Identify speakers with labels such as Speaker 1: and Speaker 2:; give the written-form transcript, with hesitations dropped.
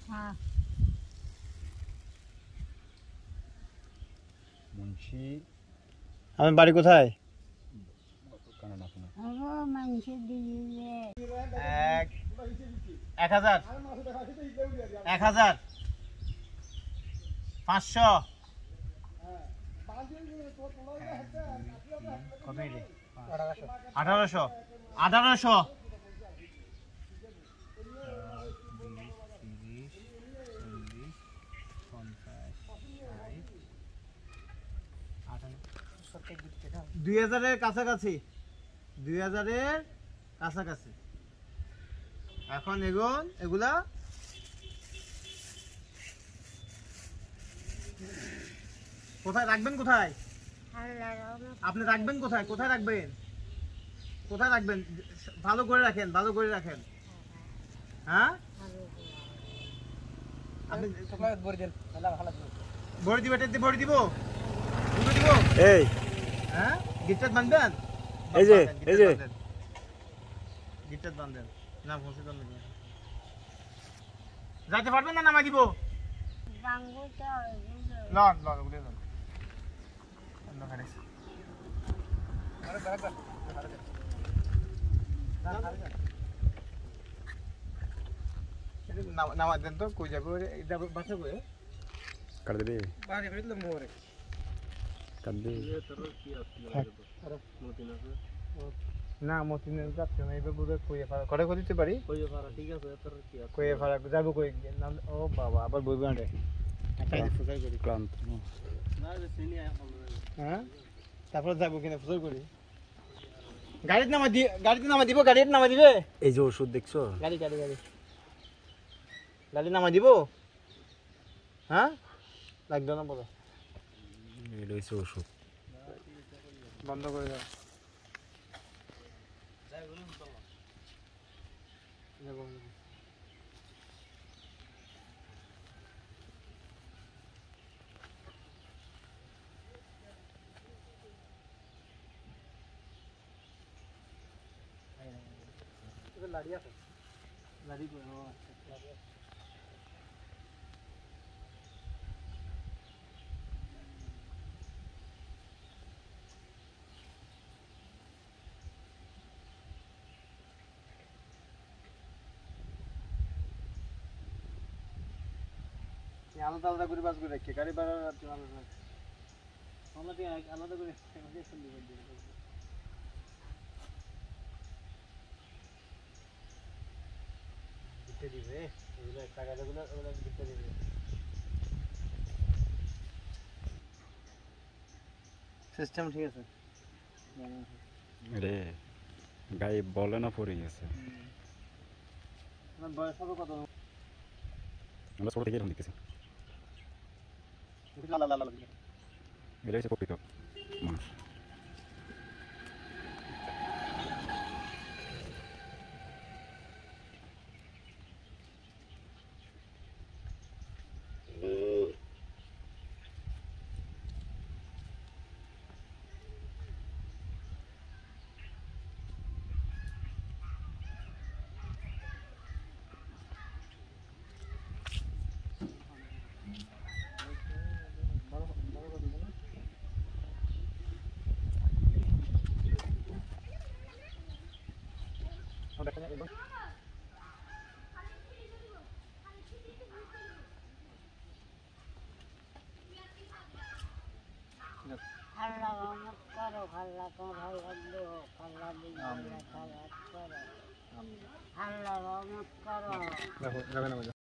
Speaker 1: হ্যাঁ
Speaker 2: মুন্সি আমার বাড়ি কোথায়? এক 1000 1000 500 কত রে 1800 1800 2000-এর কাছাকাছি 2000-এর কাছাকাছি এখন এগুলা কোথায় রাখবেন? কোথায় আপনি রাখবেন? কোথায় কোথায় রাখবেন? কোথায় রাখবেন? ভালো করে রাখেন, ভালো করে রাখেন। হ্যাঁ আপনি ভরে দিব, এটা ভরে দিব, ভরে দিব। এই হ্যাঁ গিটার বাঁধবেন, এই যে গিটার বাঁধবেন না, বসে তো নেই। যাইতে পারবেন না? নামাই দিব। লন লন উঠে লন। অন্য খানে নামা দেন তো, কই যাবে? বাসা কই কাট দেবে? বাড়ি ফেলে মোরে কাট দে। না মতিনের যাচ্ছে না, এবার বুঝে কইয়ে ফাড়া করে দিতে পারি। কইয়ে ফাড়া ঠিক আছে, তোর কি আছে? কইয়ে ফাড়া যাবো কই নাম? ও বাবা আবার বইব না রে। একটা ফুসাই করি ক্লান্ত না রে সিনি আয় বল। হ্যাঁ তারপর যাবো কিনা ফুসাই করি। গাড়ির নামা দি, গাড়িতে নামা দিব, গাড়ির নামা দিবে। এই যে ওষুধ দেখছো, গাড়ি গাড়ি গাড়ি গাড়ি নামা দিব। হ্যাঁ লাগবে না বলো, এটা হচ্ছে ওষুধ। বন্ধ করে দাও। লাড়ি আছে, লাড়ি কই? ও লাড়ি আছে। আলাদা আলাদা করে বাস করে রাখি, গাড়ি ভাড়া আলাদা আলাদা করে দিতে দিবে। এগুলো টাকাগুলো ওগুলো দিতে দিবে। সিস্টেম ঠিক আছে রে, গায়ে বলে না পড়ে গেছে। আমার বয়স হবে কত? আমরা ছোট থেকে এরকম দেখতেছি। এটা হচ্ছে প্রকৃত মানুষ। আল্লাহ রহমত করো, আল্লাহ তোমার ভালো লাগবে, আল্লাহ দিন আল্লাহ রহমত করো, আল্লাহ রহমত করো।